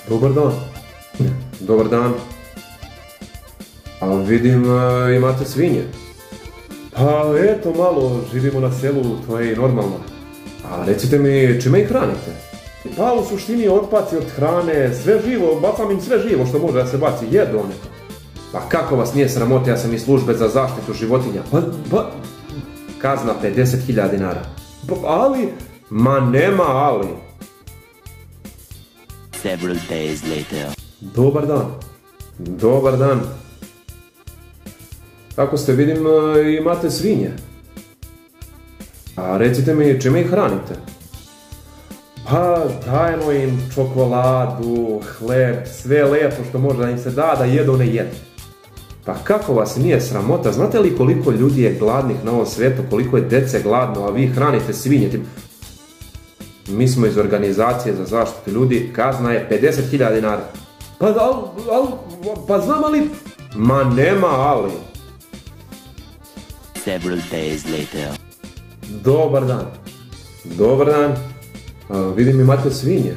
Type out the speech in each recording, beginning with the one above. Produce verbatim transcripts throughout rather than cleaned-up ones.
Dobar dan. Dobar dan. A vidim imate svinje. Pa eto malo, živimo na selu, to je i normalno. A recite mi, čime ih hranite? Pa u suštini otpaci od hrane, sve živo, bacam im sve živo što može da se baci, jedu one to. Pa kako vas nije sramota, ja sam iz službe za zaštitu životinja. Pa, pa, kazna pedeset hiljada dinara. Pa, ali, ma nema ali. Several days later. Dobar dan. Dobar dan. Kako ste, vidim, imate svinje. A recite mi, čime ih hranite? Pa dajemo im čokoladu, hleb, sve lepo što može da im se da, da jedu ne jedu. Pa kako vas nije sramota? Znate li koliko ljudi je gladnih na ovom svijetu, koliko je dece gladno, a vi hranite svinje? Mi smo iz organizacije za zaštitu ljudi, kazna je pedeset hiljada dinara. Pa, al, al, pa znam ali... Ma nema ali. Several days later. Dobar dan. Dobar dan. A, vidim imate svinje.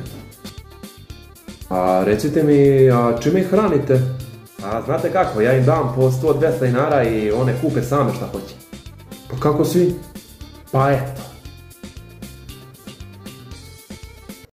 A recite mi, a čime ih hranite? A znate kako, ja im dam po sto do dvjesto dinara i one kupe same šta hoće. Pa kako svi? Pa eto.